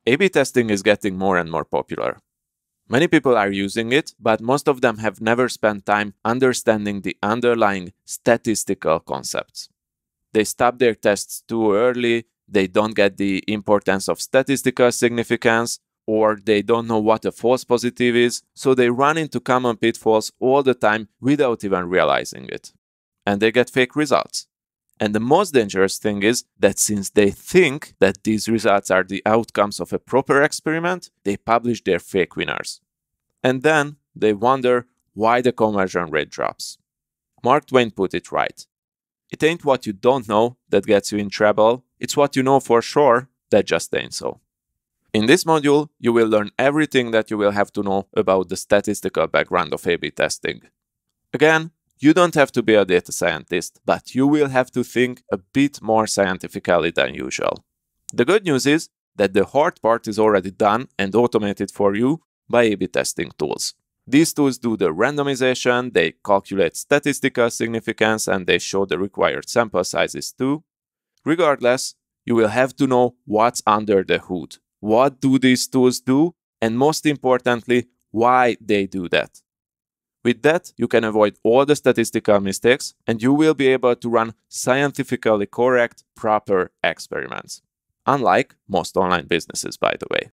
A/B testing is getting more and more popular. Many people are using it, but most of them have never spent time understanding the underlying statistical concepts. They stop their tests too early, they don't get the importance of statistical significance, or they don't know what a false positive is, so they run into common pitfalls all the time without even realizing it. And they get fake results. And the most dangerous thing is that since they think that these results are the outcomes of a proper experiment, they publish their fake winners. And then they wonder why the conversion rate drops. Mark Twain put it right. It ain't what you don't know that gets you in trouble, it's what you know for sure that just ain't so. In this module, you will learn everything that you will have to know about the statistical background of A/B testing. Again, you don't have to be a data scientist, but you will have to think a bit more scientifically than usual. The good news is that the hard part is already done and automated for you by A/B testing tools. These tools do the randomization, they calculate statistical significance, and they show the required sample sizes too. Regardless, you will have to know what's under the hood. What do these tools do? And most importantly, why they do that. With that, you can avoid all the statistical mistakes and you will be able to run scientifically correct, proper experiments. Unlike most online businesses, by the way.